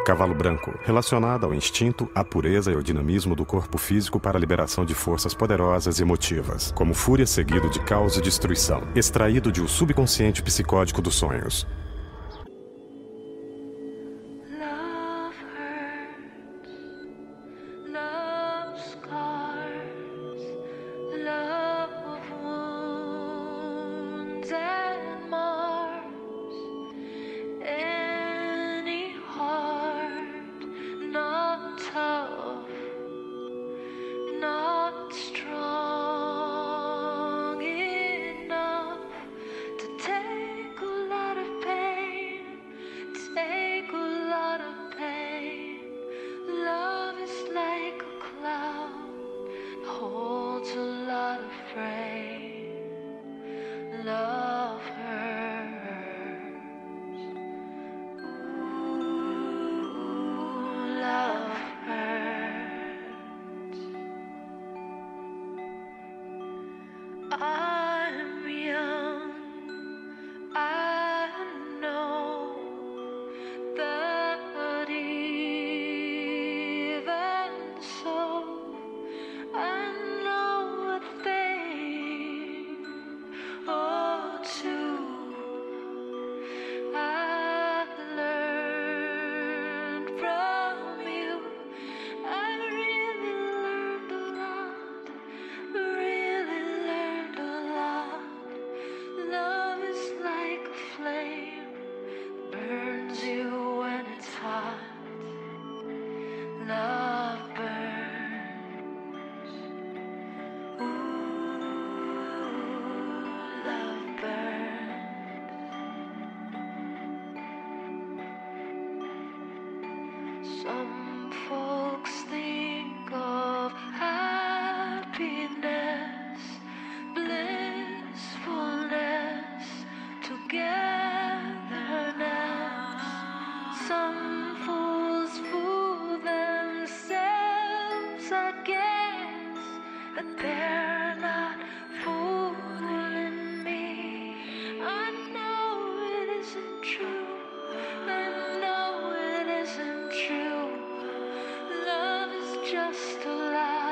cavalo branco, relacionada ao instinto, à pureza e ao dinamismo do corpo físico para a liberação de forças poderosas e emotivas, como fúria seguido de caos e destruição, extraído de o subconsciente psicótico dos sonhos. Some folks think of happiness, blissfulness, togetherness. Some fools fool themselves, I guess, but they're not fooling me. I know it isn't true. I know it isn't true. Love is just a lie.